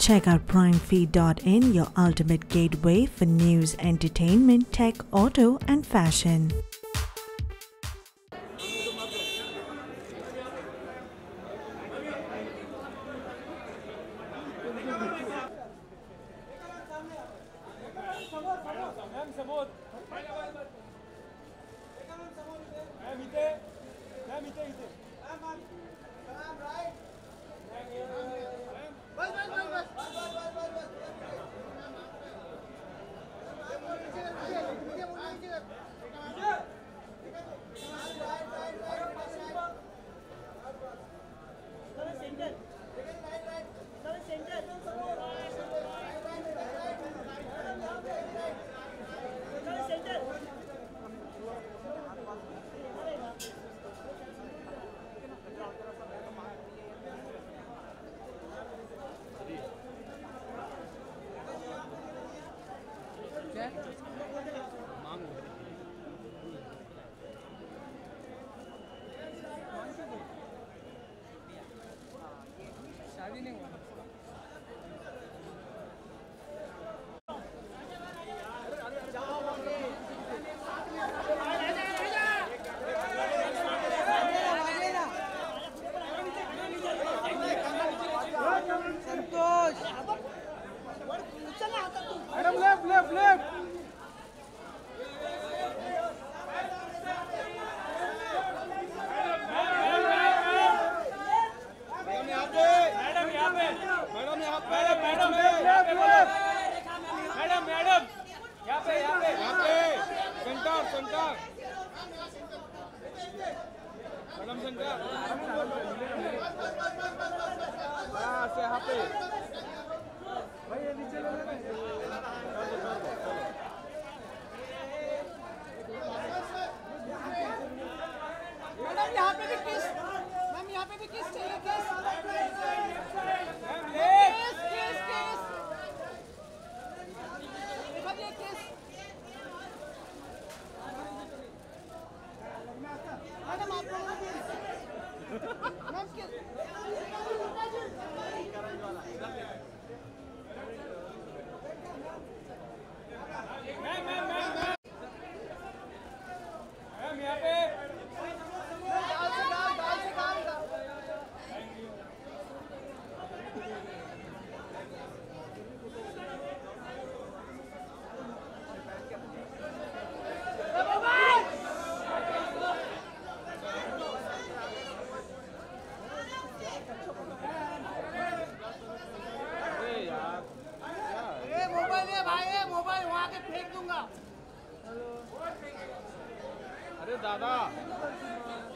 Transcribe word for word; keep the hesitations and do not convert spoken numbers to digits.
Check out prime feed dot in, your ultimate gateway for news, entertainment, tech, auto, and fashion. शादी नहीं हुआ Santosh madam left left left madam madam यहाँ पे यहाँ पे यहाँ पे सेंटर सेंटर मैडम सेंटर बस यहाँ पे भाई ये नीचे ले लेना मैडम यहाँ पे भी किस मैम यहाँ पे भी किस चाहिए किस अरे दादा